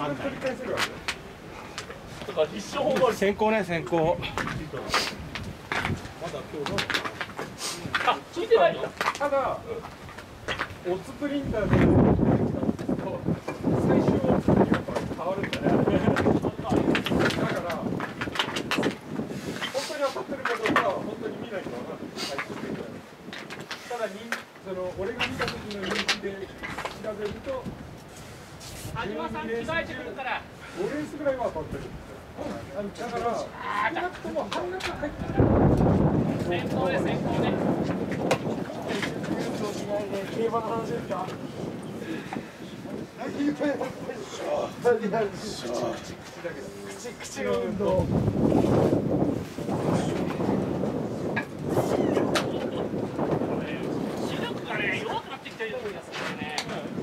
先行ね、先行。 あ、聞いてないの？ ただ、オツプリンターで最終オツにやっぱり変わるんだね。だから、本当に当たってるかどうかは本当に見ないと分からない。ただ俺が見た時の認知で調べると、 安島さん着替えてくるから。 5レースぐらいは当たってる。だから、少なくとも半額入ってる。 先行ね、先行ね。 競馬の話ですか？口の運動。 視力がね、弱くなってきてるんですよね。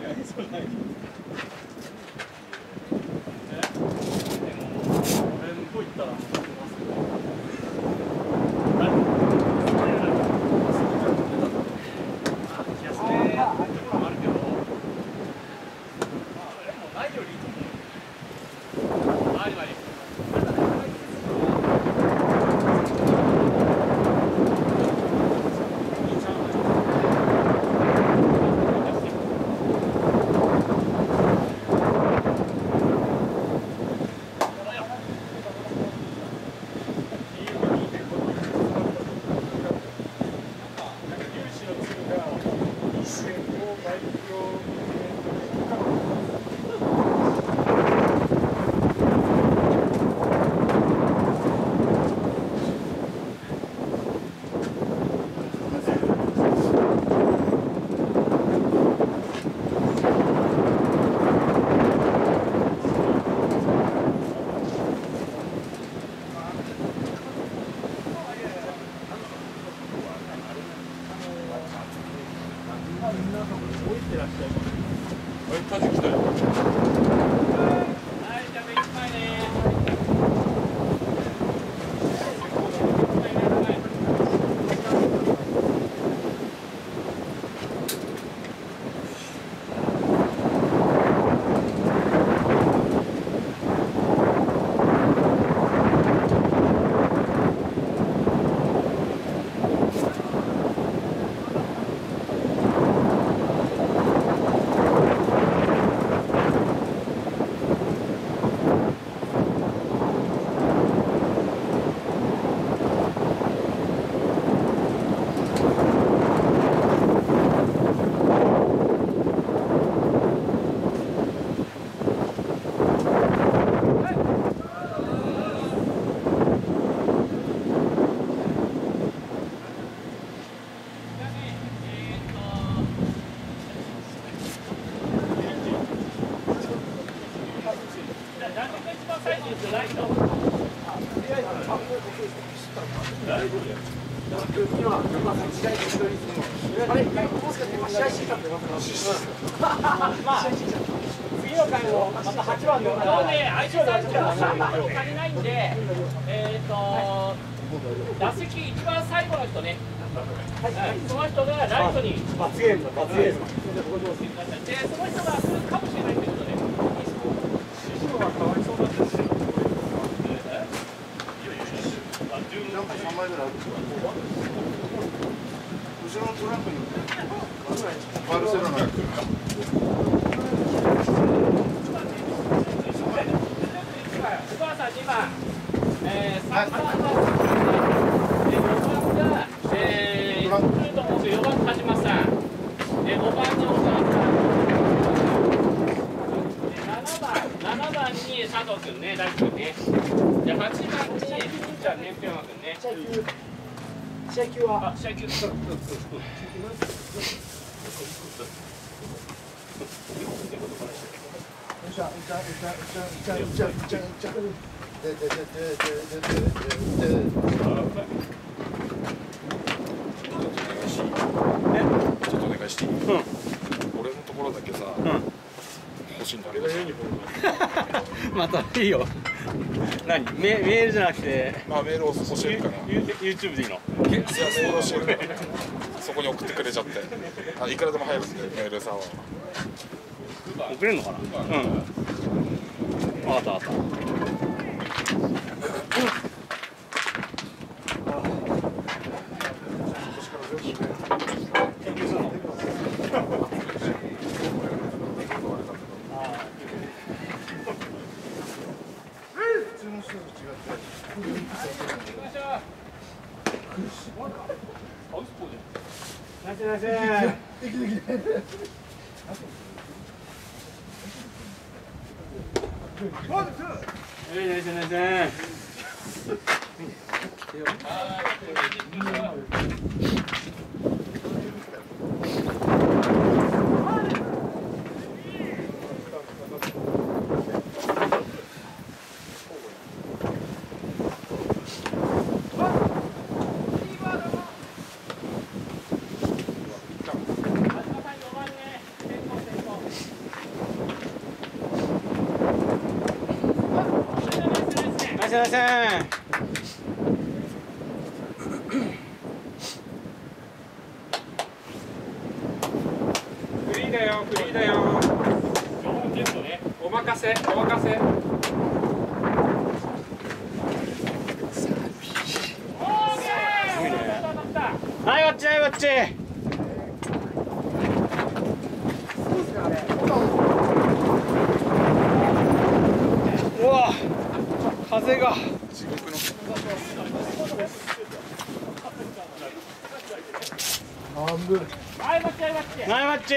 どういったら。 次の回のまた8番の今日ね、相手さんが足りないんで、打席一番最後の人ね、その人がライトに罰ゲームだ、罰ゲーム。 で、その人が来るかもしれないということで、 師匠はかわいそうなんですよ。 なんか3枚ぐらいあるんですか。後ろのトランクにバルセロナが来るか。 お母さん2番、3番が4番が来ると思うんですよ。4番田島さん、5番にお母さん、7番に佐藤君ね、大君ね、で8番にじゃあね、ぴょんま君ね。 試合球は試合球。 ちょっとお願いしていい？俺のところだけさ、欲しいんだけどさ。 またいいよ。何？メールじゃなくて。 まあメールを教えるから。 YouTube でいいの？ いやメール教えるから。そこに送ってくれちゃって。いくらでも入るんでメールさんは。 送れるのかな？うん。 わかったわかった。すいません。 フリーだよ、フリーだよ。お任せ、お任せ。 はい、こっち、はい、こっち。うわ、風が。 地獄の。 はい、こっち、はい、こっち。 はい、こっち。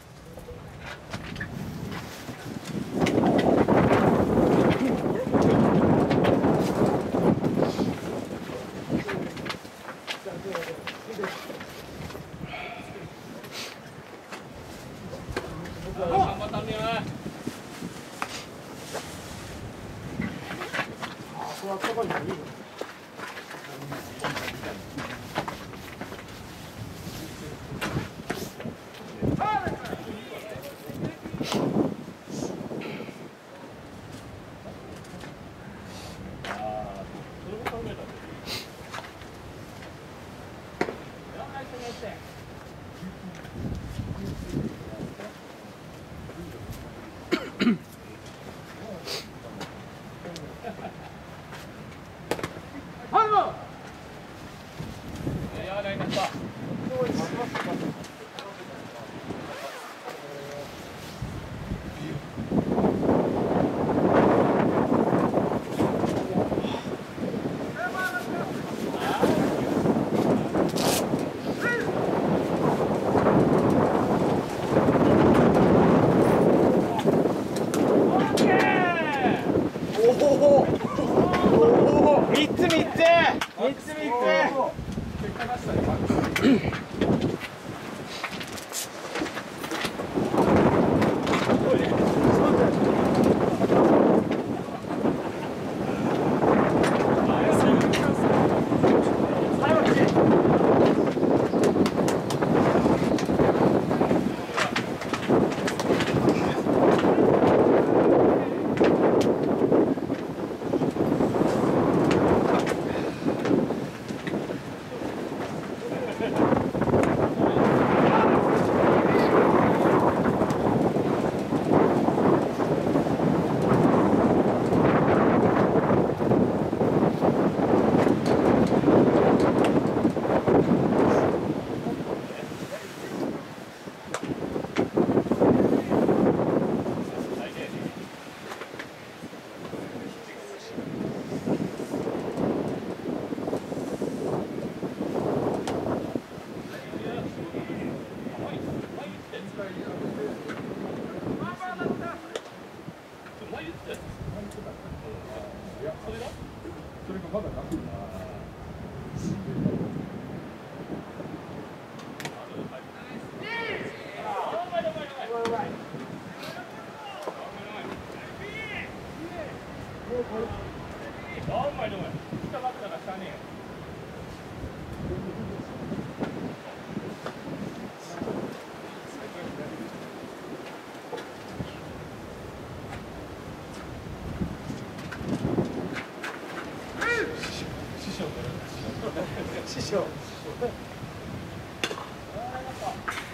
師匠。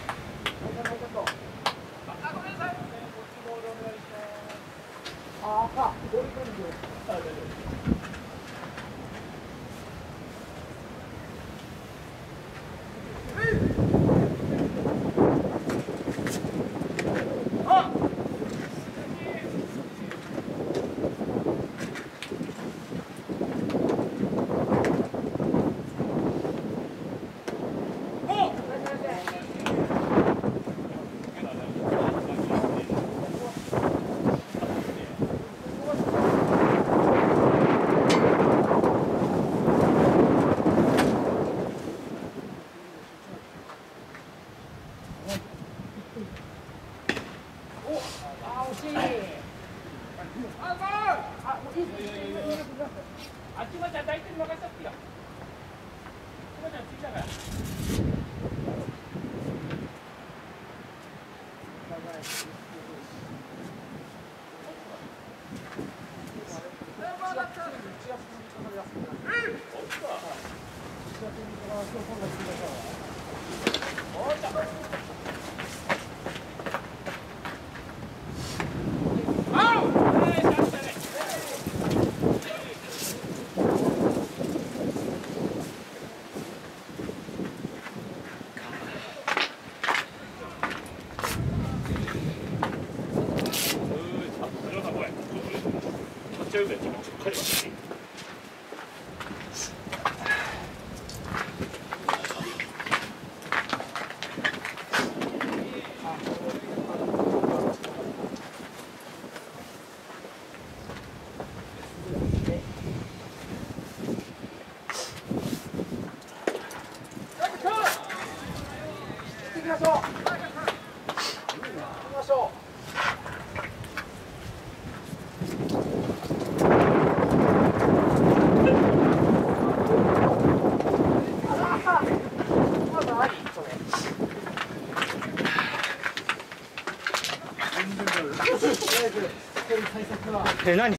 ああっちまちゃん大体任せちゃってよ。ちまちゃん次だから。 何